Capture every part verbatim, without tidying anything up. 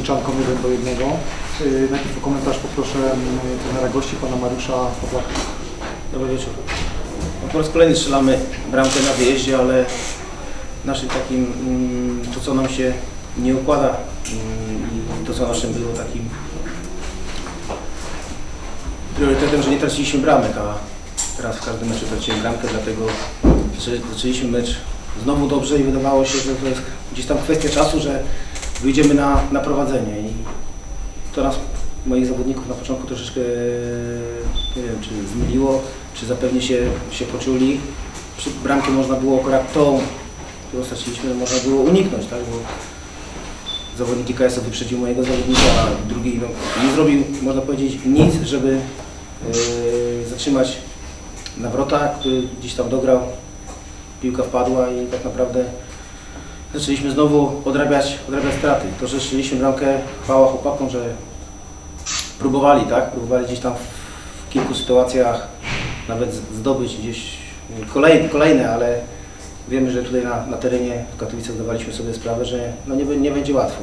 Górniczanką jeden do jednego. Najpierw o komentarz poproszę trenera gości, pana Mariusza Pawlaka. Dobry wieczór. No, po raz kolejny strzelamy bramkę na wyjeździe, ale naszym takim, to co nam się nie układa i to co naszym było takim priorytetem, że nie traciliśmy bramek, a teraz w każdym meczu traciłem bramkę, dlatego zaczęliśmy mecz znowu dobrze i wydawało się, że to jest gdzieś tam kwestia czasu, że wyjdziemy na, na prowadzenie i to nas, moich zawodników na początku troszeczkę, nie wiem, czy zmyliło, czy zapewnie się, się poczuli. Przy bramkę można było akurat tą, którą straciliśmy, można było uniknąć, tak, bo zawodnik I K S-a wyprzedził mojego zawodnika, a drugi no, nie zrobił, można powiedzieć, nic, żeby yy, zatrzymać Nawrota, który gdzieś tam dograł, piłka wpadła i tak naprawdę zaczęliśmy znowu odrabiać, odrabiać straty. To, że strzeliśmy bramkę, chwała chłopakom, że próbowali, tak? Próbowali gdzieś tam w kilku sytuacjach nawet zdobyć gdzieś kolejne, kolejne ale wiemy, że tutaj na, na terenie w Katowicach zdawaliśmy sobie sprawę, że no nie, nie będzie łatwo.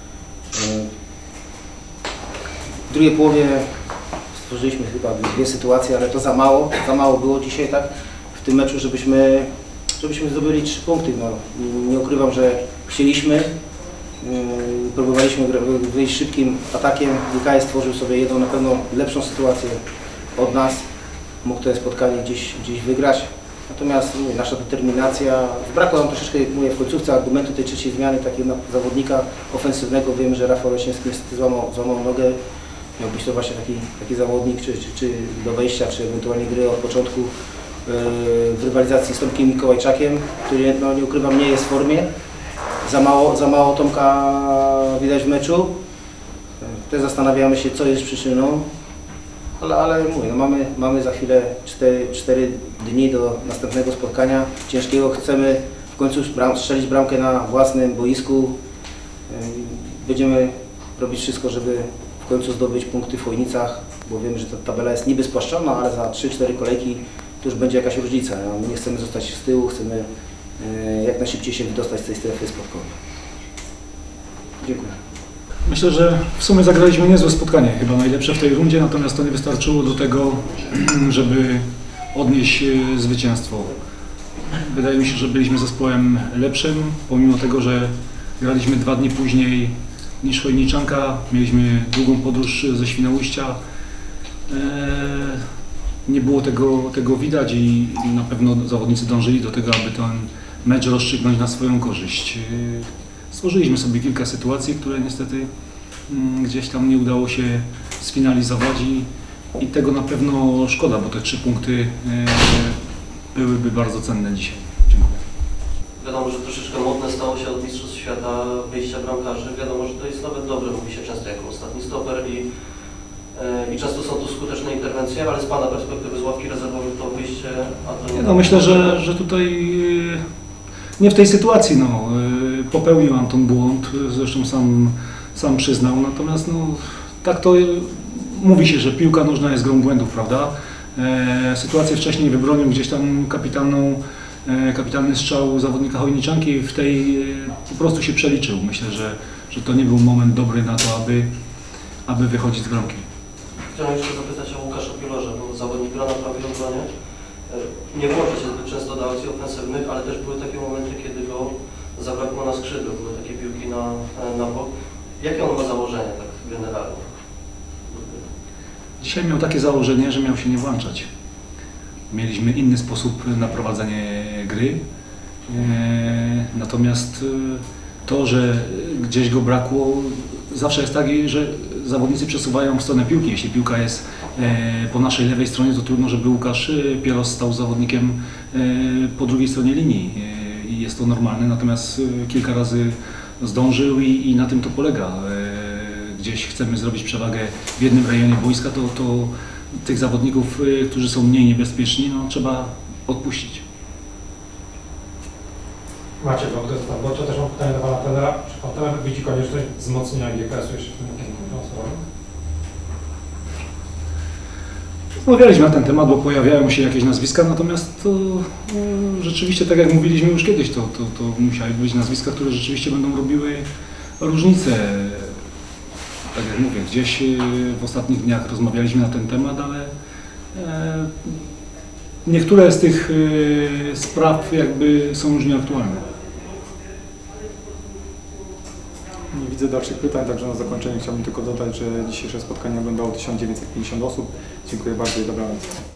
W drugiej połowie stworzyliśmy chyba dwie sytuacje, ale to za mało, za mało było dzisiaj, tak? W tym meczu, żebyśmy żebyśmy zdobyli trzy punkty. No, nie ukrywam, że chcieliśmy, yy, próbowaliśmy wyjść szybkim atakiem. I K S stworzył sobie jedną na pewno lepszą sytuację od nas. Mógł to spotkanie gdzieś, gdzieś wygrać. Natomiast mówię, nasza determinacja, brakło nam troszeczkę, mówię, w końcówce argumentu tej trzeciej zmiany, takiego zawodnika ofensywnego. Wiemy, że Rafał Leśniewski niestety złamał, złamał nogę. Miał być to właśnie taki, taki zawodnik, czy, czy, czy do wejścia, czy ewentualnie gry od początku w rywalizacji z Tomkiem Mikołajczakiem, który, no, nie ukrywam, nie jest w formie. Za mało, za mało Tomka widać w meczu. Też zastanawiamy się, co jest przyczyną, ale, ale mówię, no mamy, mamy za chwilę cztery dni do następnego spotkania ciężkiego. Chcemy w końcu bram, strzelić bramkę na własnym boisku. Będziemy robić wszystko, żeby w końcu zdobyć punkty w Chojnicach, bo wiemy, że ta tabela jest niby spłaszczona, ale za trzy cztery kolejki to już będzie jakaś różnica. My nie chcemy zostać z tyłu, chcemy jak najszybciej się wydostać z tej strefy spadkowej. Dziękuję. Myślę, że w sumie zagraliśmy niezłe spotkanie, chyba najlepsze w tej rundzie, natomiast to nie wystarczyło do tego, żeby odnieść zwycięstwo. Wydaje mi się, że byliśmy zespołem lepszym, pomimo tego, że graliśmy dwa dni później niż Chojniczanka, mieliśmy długą podróż ze Świnoujścia. Nie było tego, tego widać i na pewno zawodnicy dążyli do tego, aby ten mecz rozstrzygnąć na swoją korzyść. Stworzyliśmy sobie kilka sytuacji, które niestety gdzieś tam nie udało się sfinalizować i, i tego na pewno szkoda, bo te trzy punkty byłyby bardzo cenne dzisiaj. Dziękuję. Wiadomo, że troszeczkę modne stało się od Mistrzostw Świata wyjścia bramkarzy. Wiadomo, że to jest nawet dobre, mówi się często jako ostatni stoper i I często są to skuteczne interwencje, ale z Pana perspektywy z ławki rezerwowej to wyjście, a to nie... No myślę, że, że tutaj nie w tej sytuacji, no, popełnił Anton błąd, zresztą sam, sam przyznał, natomiast no, tak to mówi się, że piłka nożna jest grą błędów, prawda? Sytuację wcześniej wybronił gdzieś tam kapitalną, kapitalny strzał zawodnika Chojniczanki, w tej po prostu się przeliczył. Myślę, że, że to nie był moment dobry na to, aby, aby wychodzić z bramki. Chciałem jeszcze zapytać o Łukasza Pilorza, bo zawodnik gra na prawej obronie. Nie włączy się zbyt często do akcji ofensywnych, ale też były takie momenty, kiedy go zabrakło na skrzydłach, były takie piłki na, na bok. Jakie on ma założenie tak generalnie? Dzisiaj miał takie założenie, że miał się nie włączać. Mieliśmy inny sposób na prowadzenie gry, natomiast to, że gdzieś go brakło, zawsze jest tak, że zawodnicy przesuwają w stronę piłki. Jeśli piłka jest po naszej lewej stronie, to trudno, żeby Łukasz Pielos stał zawodnikiem po drugiej stronie linii i jest to normalne, natomiast kilka razy zdążył i, i na tym to polega. Gdzieś chcemy zrobić przewagę w jednym rejonie boiska, to, to tych zawodników, którzy są mniej niebezpieczni, no, trzeba odpuścić. Macie bo to też mam pytanie do Pana trenera. Czy Pan trener widzi konieczność wzmocnienia G K S-u jeszcze w tym kierunku finansowym? Rozmawialiśmy na ten temat, bo pojawiają się jakieś nazwiska, natomiast to no, rzeczywiście, tak jak mówiliśmy już kiedyś, to, to, to musiały być nazwiska, które rzeczywiście będą robiły różnicę. tak jak mówię, gdzieś y, w ostatnich dniach rozmawialiśmy na ten temat, ale e, niektóre z tych y, spraw jakby są już nieaktualne. Nie widzę dalszych pytań, także na zakończenie chciałbym tylko dodać, że dzisiejsze spotkanie oglądało tysiąc dziewięćset pięćdziesiąt osób. Dziękuję bardzo i dobranoc.